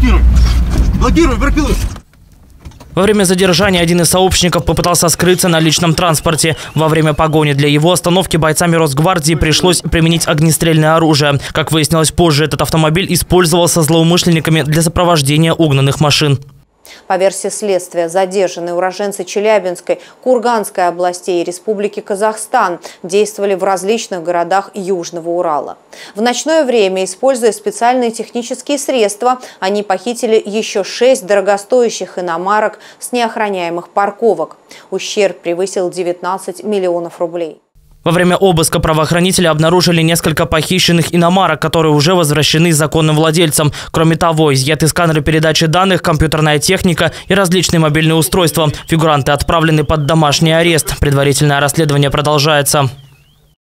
Блокируй! Блокируй, пропилуй! Во время задержания один из сообщников попытался скрыться на личном транспорте. Во время погони для его остановки бойцами Росгвардии пришлось применить огнестрельное оружие. Как выяснилось позже, этот автомобиль использовался злоумышленниками для сопровождения угнанных машин. По версии следствия, задержанные уроженцы Челябинской, Курганской областей и Республики Казахстан действовали в различных городах Южного Урала. В ночное время, используя специальные технические средства, они похитили еще 6 дорогостоящих иномарок с неохраняемых парковок. Ущерб превысил 19 миллионов рублей. Во время обыска правоохранители обнаружили несколько похищенных иномарок, которые уже возвращены законным владельцам. Кроме того, изъяты сканеры передачи данных, компьютерная техника и различные мобильные устройства. Фигуранты отправлены под домашний арест. Предварительное расследование продолжается.